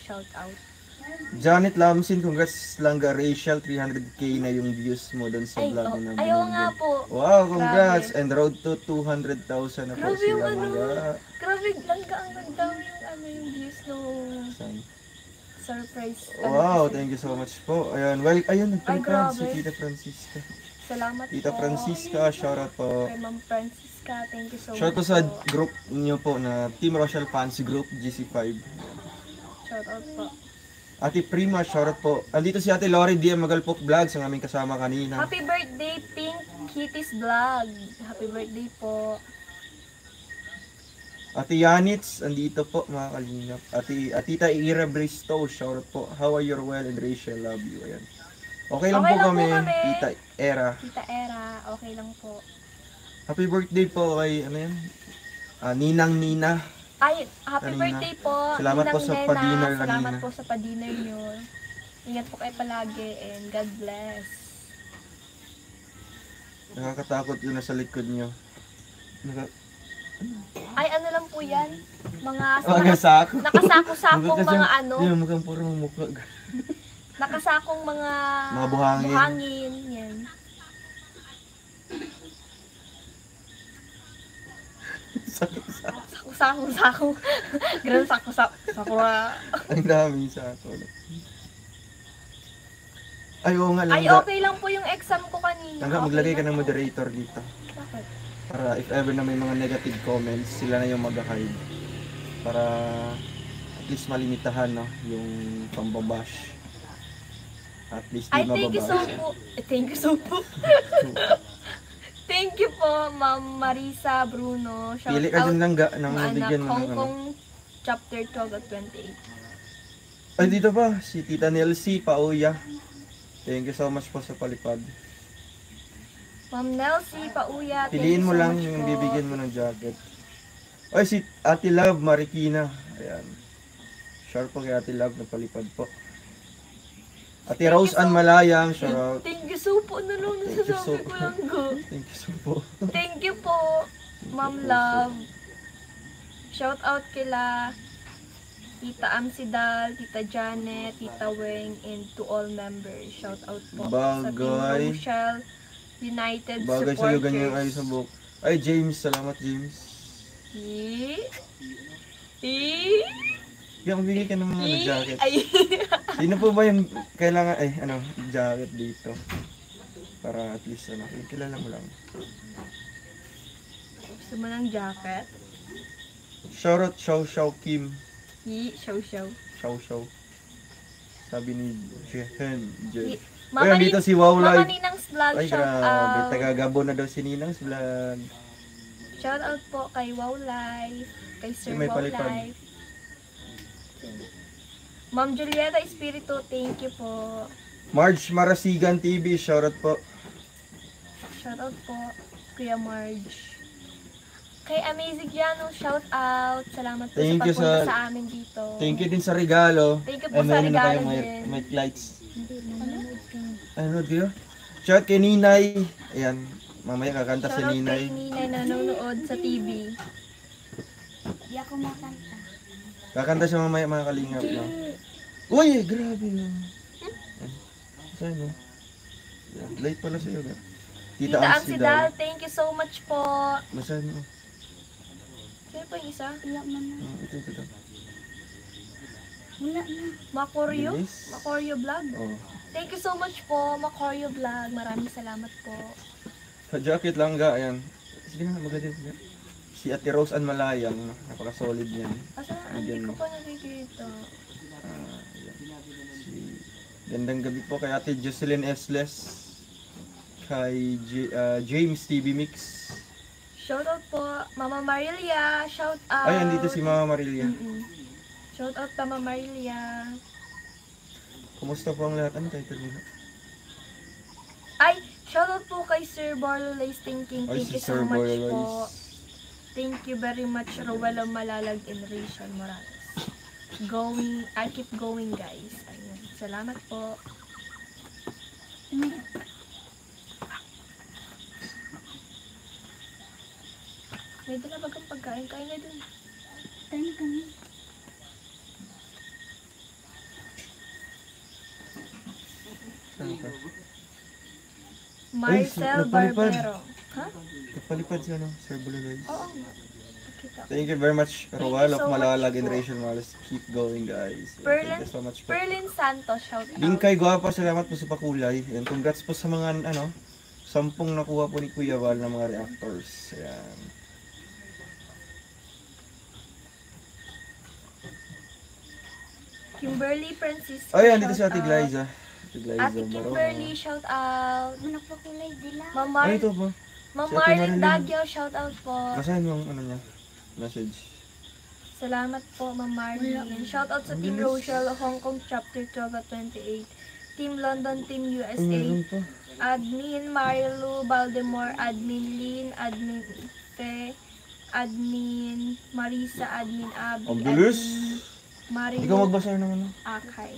shout out. Janet Lamsin, congrats Langga Rachel, 300k na yung views mo doon sa Ay, vlog mo na ayaw nga po. Wow, congrats! Grabe. And road to 200,000 na po Grabe si yung Langga. grabe Langga, ang ganda yung views nung Saan? surprise. Wow, thank you so much po. Ayan, well, ayun, nagpang si grabe. Tita Francisca. Salamat Tita po. Francisca, shoutout po. Kay Ma'am Francisca, thank you so much Shoutout sa po. group niyo po na Team Rochelle Fancy Group, GC5. Shout out po. Ate Prima, shoutout po. Andito si Ate Lori DM Magalpok Vlogs, ang aming kasama kanina. Happy birthday, Pink Kitty's Vlog. Happy birthday po. Ate Yanitz, andito po mga kalingap. Tita Ira Bristow, shoutout po. How are you well and Rachel, love you. Ayan. Okay lang, Okay po, lang kami, po kami. Tita Era. Tita Era, okay lang po. Happy birthday po kay, ano yan? Ninang Nina. Ay, happy Kanina. birthday po. Salamat po sa Ninang pa-dinner Nena. Salamat kanina. po sa pa-dinner nyo. Ingat po kayo palagi and God bless. Nakakatakot yun nasa likod nyo. Ay, ano lang po yan? Mga Nakasako. nakasako-sakong mga ano. Yun, mukhang puro mukha. Nakasakong mga buhangin. buhangin. Yan. Sako-sako. Ganun sako-sako. Ang daming sako. Ay, oo nga lang. Ay, okay lang po yung exam ko kanina. Langga, Okay maglagay ka lang ng po. moderator dito. Bakit? Para if ever na may mga negative comments, sila na yung mag-hide. Para at least malimitahan, no, yung pambabash. At least Ay, di thank you so mababash. po. Thank you so po. Thank you po, Ma'am Marisa Bruno. Shout Pili ka out dun Langga, nang mga anak. mabigyan mo Hong ng ano. Kong chapter 12 at 28. Ay, dito ba? Si Tita Nelsie Pauya. Thank you so much po sa palipad. Ma'am Nelsie Pauya, thank Piliin you mo so lang much yung po. bibigyan mo ng jacket. Ay, si Ate Love Marikina. Ayan. Sure po kay Ate Love na palipad po. Ate Thank Rose you so- Ann Malayang, shout out. Thank you so po. Ano lang Thank you so- nasasabi ko lang go. Thank you so po. Thank you po, Ma'am Love. Shout out kila Tita Amsidal, Tita Janet, Tita Weng, and to all members. Shout out po sa Team Bagay. Rochelle United Bagay sa'yo supporters. ganyan ayos sa buhok. Ay, James. Salamat, James. Kaya magbigay ka ng mga jacket. Ay. Sino po ba yung kailangan, jacket dito? Para at least, kilala mo lang. Gusto mo ng jacket? Shoutout Xiao Kim. Show. Xiao. Sabi ni Jehen. Mama, Ayun, dito si Wow Mama Live. Ninang's vlog, Ay, shout grabe. out. Taga-Gabon na daw si Ninang's vlog. Shout out po kay Wow Life, kay Sir May Wow palipad. Life. Ma'am Julieta Espiritu, thank you po. Marge Marasigan TV, shoutout po. Shout out po, Kuya Marge. Kay Amazing Yano, shout out. Salamat po Thank sa you pagpunta sa- sa amin dito. Thank you din sa regalo. Thank you po sa meron na regalo tayong din. mic lights. Ano kayo? Shout kay Ninay. Ayan, mamaya kakanta si Shout out kay Ninay. Ninay na nanonood sa TV. Di ako makanta. Kakanta siya mamaya mga kalingap. No? Uy, grabe no. Saan no? Yan, late pala sa'yo. Ga? Tita Amsidal, thank you so much po. Masaan mo? Sino pa yung isa? Wala man na. Ito. Wala na. Makoryo? Bilis. Makoryo Vlog? Oh. Thank you so much po, Makoryo Vlog. Maraming salamat po. Sa jacket lang ga, ayan. Sige na, maganda. Si Ate Rose Ann Malayang, napaka-solid niyan. Asa, hindi ko pa nakikita. Ayan. Gandang gabi po kay Ate Jocelyn Esles. Kay James TV Mix. Shout out po, Mama Marilia. Shout out. Ay, andito si Mama Marilia. Shout out Mama Marilia. Kumusta po ang lahat? Ano title nila? Ay, shout out po kay Sir Borlolays Thinking. Ay, Thank si you so Sir much Borlolays. po. Thank you very much, Rowella Malalag and Rachel Morales. I keep going, guys. Ayun. Salamat po. May dala bagang pagkain. Kain na dun. Tayo kami. Saan ka? Marcel nagpalipad. Barbero. Ha? Nagpalipad si ano, Sir Bululoy. Oo nga. Nakita ko. Thank you very much, Thank Roel you of so Malalag much and po. Rachel Morales. Keep going, guys. Yeah, Perlin, thank you so much po. Perlin Santos, shout out. Bingkay Guapa, salamat po sa pakulay. And congrats po sa mga, 10 nakuha po ni Kuya Val ng mga reactors. Ayan. Kimberly Francisco, Oh, yan, dito si shout Ate out. Glyza. Ate Glyza, Ate Kimberly, shout out. Managpakulay dila. Ma'am Ay, ito po. Ma'am Si Ate Marlene Marilyn. Dagyo, shout out po. Basahin mo ang niya. Message. Salamat po, Ma'am Marlene. Shout out sa Team Rochelle, Hong Kong Chapter 12 at 28. Team London, Team USA. Meron pa. Admin Marilu Baltimore, Admin Lynn, Admin Te, Admin Marisa, Admin Abby, Ang bilis. Marilu Ikaw magbasa ng ano. Akay.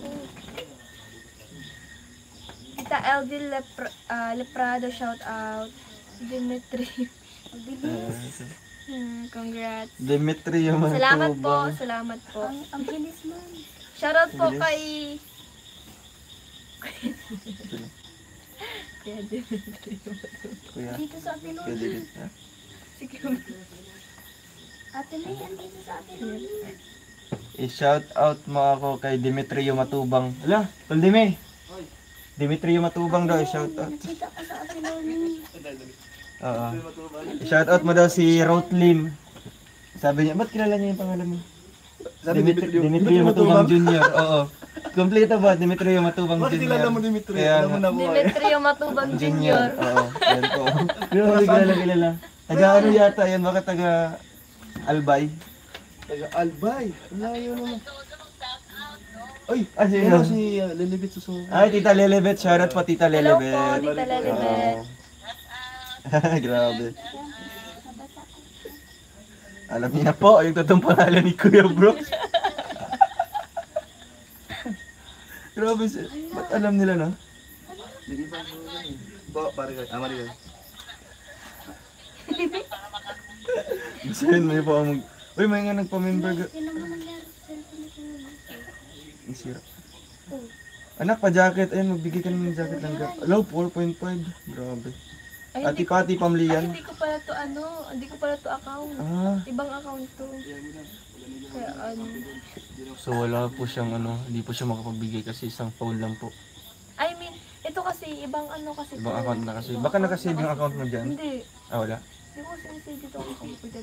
Tita Eldil Leprado, shout out. Dimitri. Congrats. Dimitri yung mga Salamat po, tubang. salamat po. Ang bilis man. Shoutout po Bilis. kay Kuya Dimitri. Kuya. Dito sa Ate Kuya Loli. Dimitri. ha? Sige. Ate May, andito sa Ate Loli. I-shout out mo ako kay Dimitri yung matubang. Ala, Tol Dimi. Dimitri yung matubang daw, i-shout out. Nakita ko sa Ate Loli. Oo. I-shout out mo daw si Rotlin. Sabi niya, ba't kilala niya yung pangalan mo? Dimitri yung matubang junior. Oo. Kompleto ba? Dimitri yung matubang Bakit junior. kilala mo Dimitri? Kaya Alam mo nga. na buhay. Dimitri yung matubang Junior. junior. Oo. Yan po. Grabe, kilala. Taga ano yata yan? Baka taga Albay? Taga Albay. Ang layo naman. Ay, Sino? si Lilibit Susuko. Ay, Tita Lelebet. Shoutout po, Tita Hello po, Lelebet. Tita Lelibet. Oo. Grabe. Alam niya po, yung totoong pangalan ni Kuya Brooks. Grabe, ba't alam nila, no? Po, pare ka. Mari ka. Send mo po ang mag... Uy, may nga nagpa-member. Sino mo nangyari sa cellphone ni Loli? Ang sira. Anak, pa-jacket. Ayun, magbigay ka ng jacket lang. Hello, 4.5. Grabe. Ay, Ati Pati ay, Pamlian. hindi ko pala to hindi ko pala to account. Ah, Ibang account to. Kaya so wala po siyang hindi po siya makapagbigay kasi isang phone lang po. I mean, ito kasi, ibang kasi Ibang to. account na kasi. Ibang Baka nakasave yung account mo dyan. Hindi. Ah, wala. Hindi ko sinasave dito ang account ko dyan.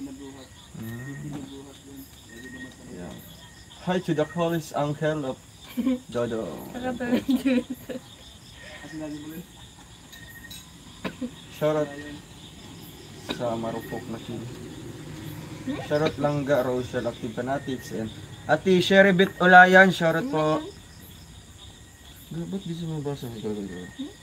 Yeah. Hi to the college uncle of Dodo. Nakatawin din. Shoutout sa marupok na team. Shoutout Langga, Rochelle, Active Fanatics, and Ate Sheribit Olayan, shoutout po. Ba't di siya mabasa?